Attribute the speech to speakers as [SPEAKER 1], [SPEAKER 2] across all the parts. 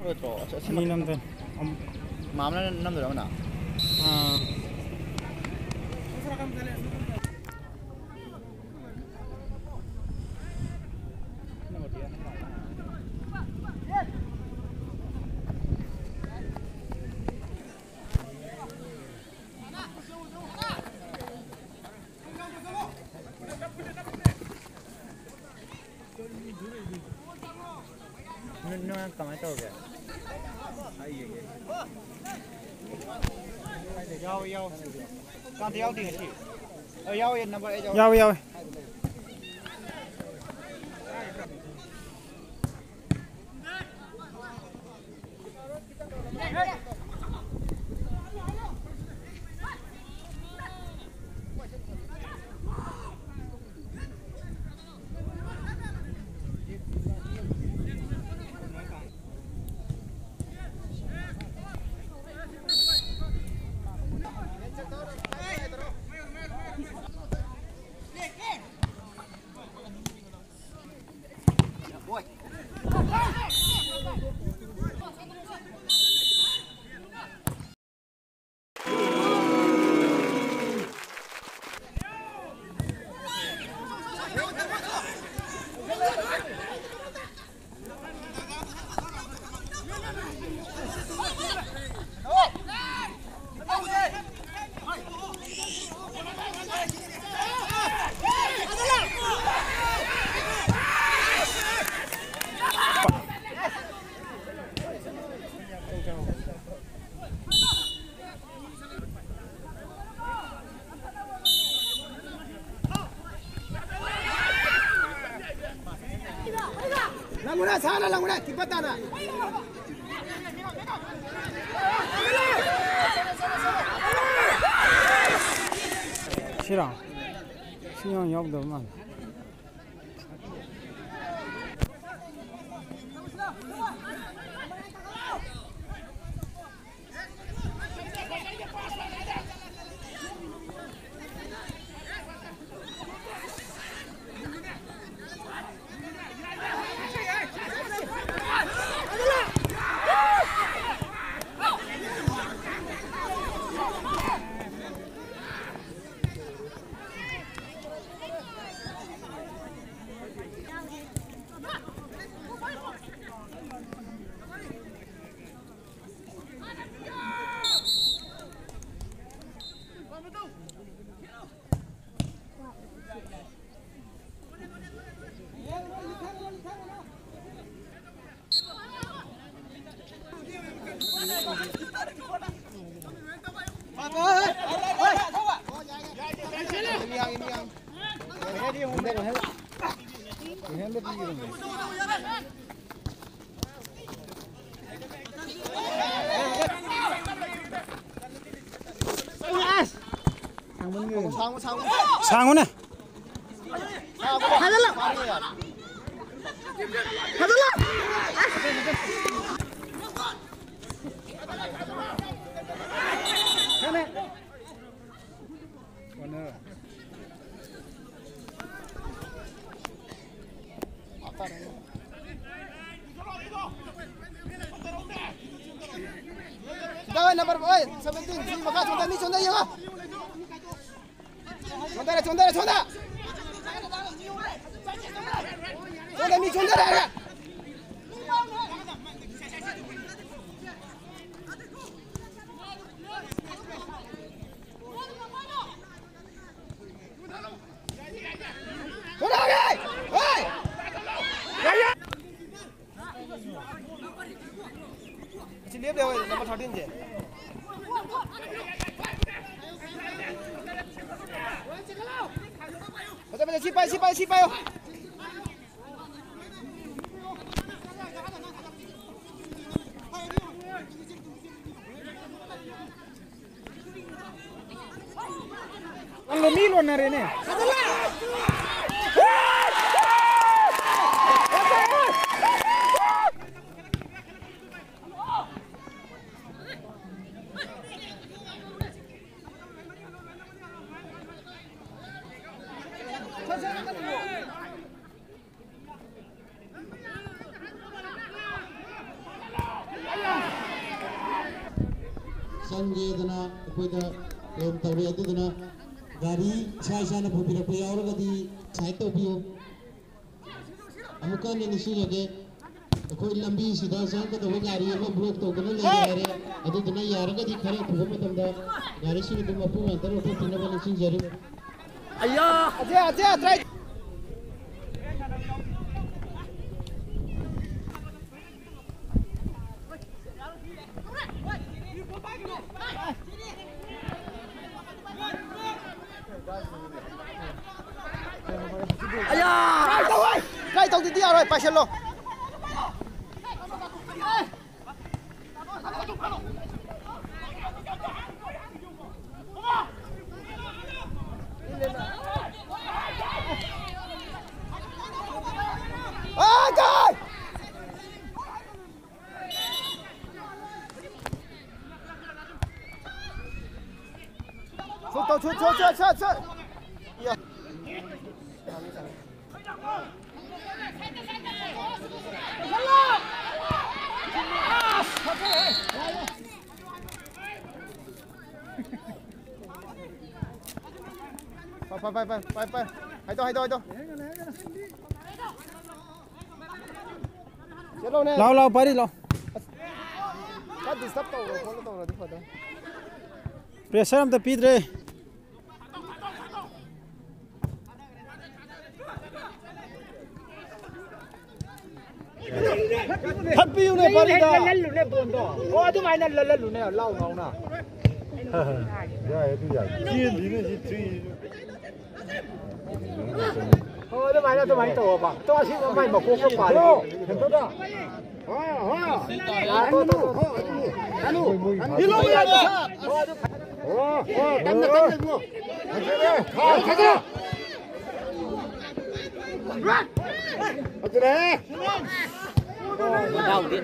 [SPEAKER 1] Ni năm tên.
[SPEAKER 2] Mám nó năm rồi đó nào. Nó cầm cái tàu kìa. Yo. Con theo đi chị. Yo yên nó vậy
[SPEAKER 1] Yo.
[SPEAKER 3] Languna sana languna kipatana.
[SPEAKER 1] 싫어. 신경 없더만. 상훈아.
[SPEAKER 3] Dawan number 17 si maka chonda ni chonda yaga. Chonda. Chonda ni chonda ra. Lihat deh, nomor 13 je. Baca sipai yo.
[SPEAKER 1] Ang lumilo na rin eh.
[SPEAKER 4] ꯆꯪꯒꯦꯗꯅ ꯑꯩꯈꯣꯏꯗ ꯀ꯭ꯂꯦꯝ ꯇꯧꯔꯦ ꯑꯗꯨꯗꯨꯅ ꯒꯥꯔꯤ ꯏꯁꯥ ꯏꯁꯥꯅ ꯄꯨꯕꯤꯔꯛꯄ ꯌꯥꯎꯔꯒꯗꯤ ꯁꯥꯏꯠ ꯇꯧꯕꯤꯌꯨ ꯑꯃꯨꯛꯀ ꯍꯟꯅ ꯅꯤꯡꯁꯤꯡꯉꯒꯦ ꯑꯩꯈꯣꯏ ꯂꯝꯕꯤꯁꯤꯗ ꯆꯪꯒꯗꯕ ꯒꯥꯔꯤ ꯑꯃ ꯕ꯭ꯂꯣꯛ ꯇꯧꯗꯨꯅ ꯂꯩꯔꯦ ꯍꯥꯏꯔꯦ ꯑꯗꯨꯗꯨꯅ ꯌꯥꯔꯒꯗꯤ ꯈꯔ ꯊꯨꯕ ꯃꯇꯝꯗ ꯒꯥꯔꯤꯁꯤꯡ ꯑꯗꯨ ꯃꯄꯨꯡ ꯉꯥꯛꯇ ꯂꯧꯊꯣꯛꯄꯤꯅꯕ ꯅꯤꯡꯁꯤꯡꯖꯔꯤ
[SPEAKER 3] Aja, try. Try tao đi đi rồi, phải lo. Trời! Xuất. Phải. Hay to.
[SPEAKER 1] Lao bari lao.
[SPEAKER 3] Cắt disturb tàu rồi, không tàu rồi đi phải.
[SPEAKER 1] Pressure am ta pidre. Happy you ne bari da.
[SPEAKER 2] Lalu ne bondo. Oh tu mainan lalu ne lau ngau na.
[SPEAKER 5] Ya itu ya. Jian di ne ji tri.
[SPEAKER 2] Oh tu mainan tu apa? Tu asyik main mak kau kau balik.
[SPEAKER 5] Betul tak?
[SPEAKER 2] Anu.
[SPEAKER 3] Hilo ya.
[SPEAKER 5] Kan semua. Kaja. Ajar.
[SPEAKER 2] Đau đi.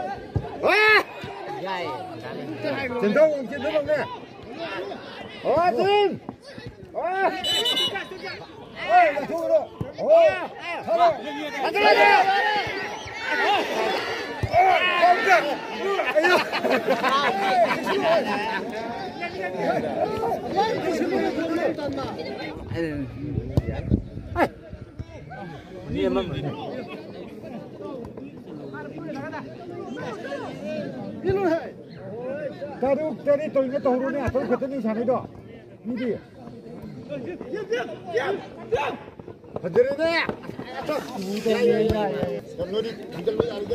[SPEAKER 2] Dai.
[SPEAKER 5] Chiến đấu không nè. Tim. Ôi, thua rồi. Ôi. Thôi. Tadi tôi cái tàu này tôi phải tính sang đó. Đi đi. Hajar ini. Kalau di tinggal lu ada.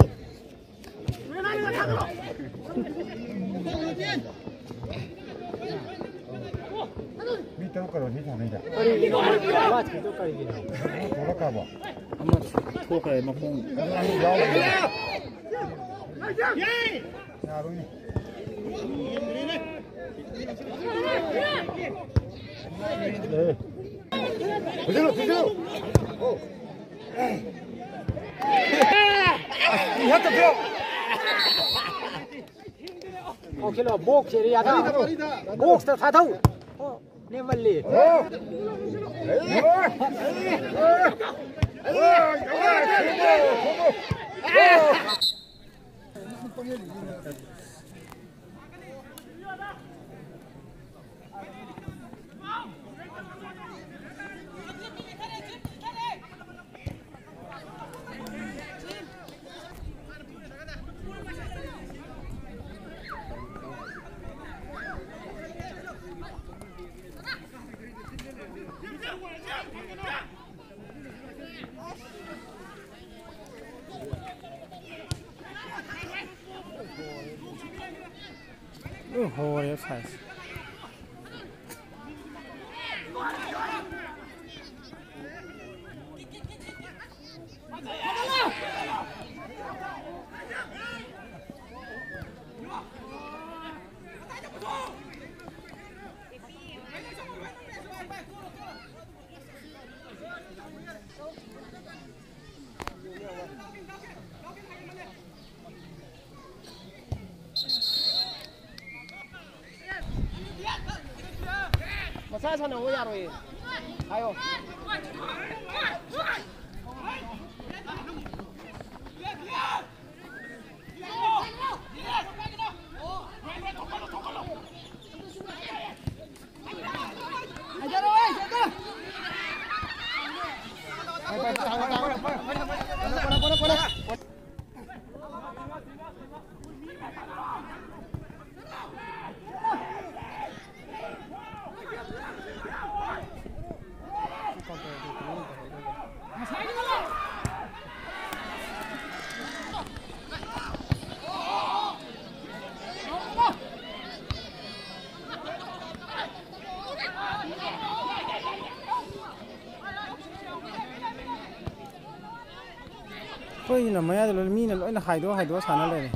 [SPEAKER 5] Minta kalau ni sana dah.
[SPEAKER 2] Baca tu kali ni.
[SPEAKER 5] Kalau kau buat.
[SPEAKER 1] Ama thua kai ma khong.
[SPEAKER 5] Yaru ni. Betul. Oh. Lihat tu.
[SPEAKER 2] Okay lo, box area dah. Box dah tahu. Oh, ni balik.
[SPEAKER 1] Oh, yes, nice.
[SPEAKER 3] Masa sana ho ya rồi. Ayo.
[SPEAKER 1] Khoi na maya de mi na loi na haido sana le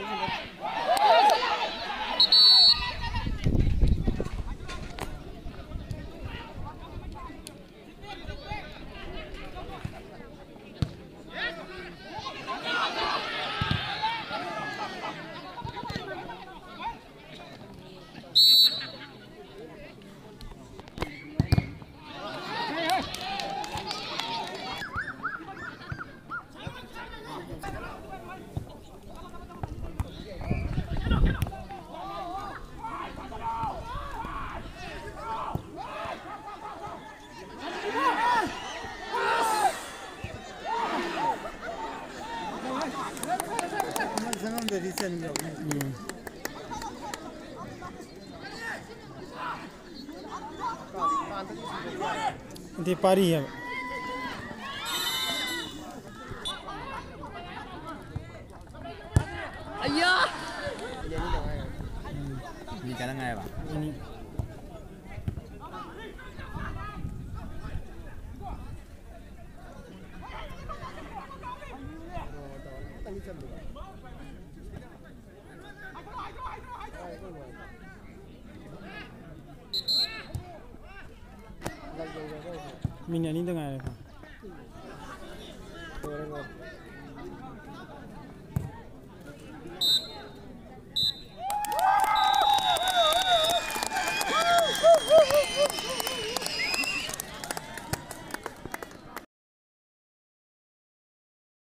[SPEAKER 1] Di pari ya.
[SPEAKER 3] Ayah. Ini kadang nggak ya pak?
[SPEAKER 1] Ini. Minyak ni tengah apa?